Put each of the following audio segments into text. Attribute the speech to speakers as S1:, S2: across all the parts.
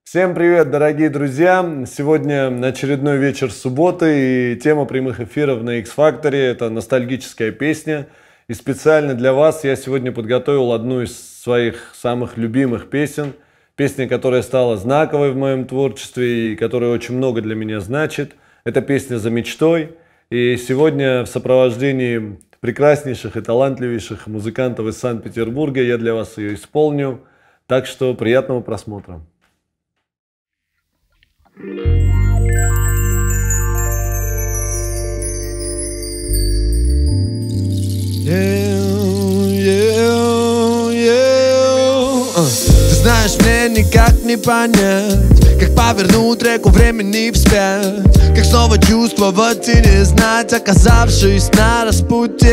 S1: Всем привет, дорогие друзья! Сегодня очередной вечер субботы, и тема прямых эфиров на X-Factor — это ностальгическая песня. И специально для вас я сегодня подготовил одну из своих самых любимых песен. Песня, которая стала знаковой в моем творчестве и которая очень много для меня значит. Это песня «За мечтой». И сегодня в сопровождении прекраснейших и талантливейших музыкантов из Санкт-Петербурга я для вас ее исполню. Так что приятного просмотра.
S2: Ты знаешь, мне никак не понять, как повернуть реку времени вспять, как снова чувствовать и не знать, оказавшись на распутье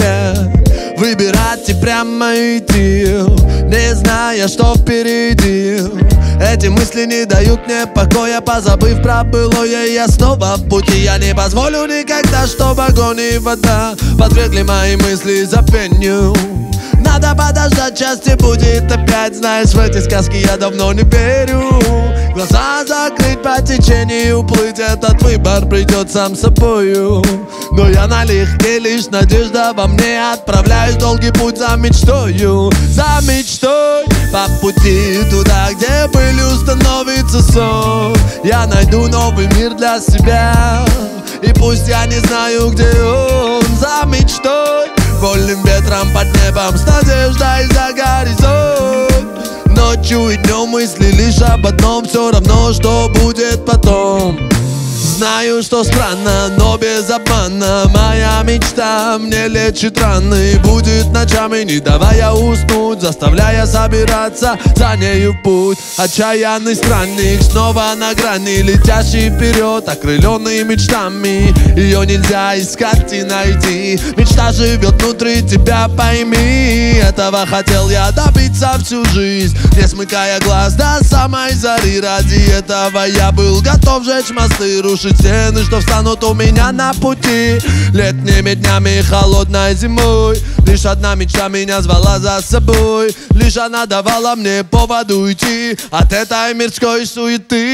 S2: опять. Выбирать и прямо идти, не зная, что впереди. Эти мысли не дают мне покоя, позабыв про былое, я снова в пути. Я не позволю никогда, чтобы огонь и вода подвергли мои мысли забвению. Надо подождать, счастье будет опять. Знаешь, в эти сказки я давно не верю. Глаза закрыть, по течению уплыть, этот выбор придет сам собою. Но я налегке, лишь надежда во мне. Отправляюсь в долгий путь за мечтою. За мечтой по пути туда, где былью становится сон. Я найду новый мир для себя, и пусть я не знаю, где он. За мечтой, вольным ветром под небом, с надеждой за горизонт. Ночью и днем мысли лишь об одном, все равно, что будет потом. Знаю, что странно, но без обмана моя мечта мне лечит раны. Будет ночами, не давая уснуть, заставляя собираться за нею в путь. Отчаянный странник, снова на грани, летящий вперед, окрыленный мечтами. Ее нельзя искать и найти, мечта живет внутри тебя, пойми. Этого хотел я добиться всю жизнь, не смыкая глаз до самой зари. Ради этого я был готов жечь мосты, рушить стены, что встанут у меня на пути. Летними днями, холодной зимой, лишь одна мечта меня звала за собой. Лишь она давала мне повод уйти от этой мирской суеты.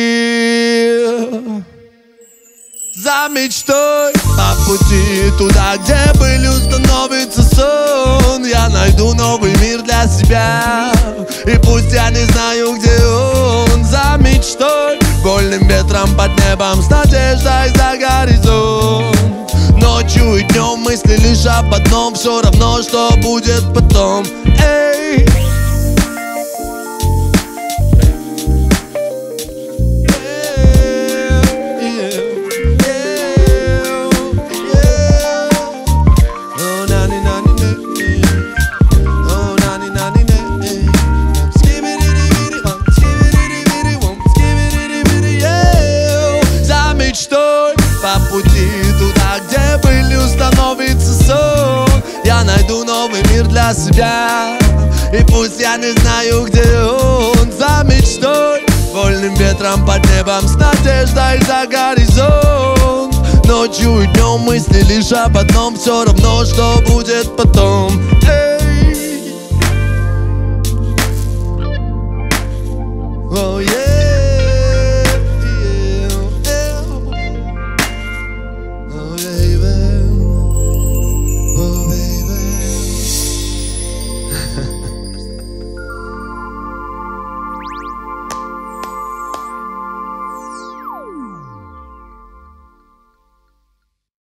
S2: За мечтой по пути туда, где былью становится сон. Я найду новый мир для себя, и пусть я не знаю, где он. За мечтой, вольным ветром под небом, с надеждой за горизонт. Ночью и днем мысли лишь об одном, все равно, что будет потом. Эй! Я найду новый мир для себя, и пусть я не знаю, где он. За мечтой, вольным ветром под небом, с надеждой за горизонт. Ночью и днем мысли лишь об одном, все равно, что будет потом. Эй! Oh, yeah.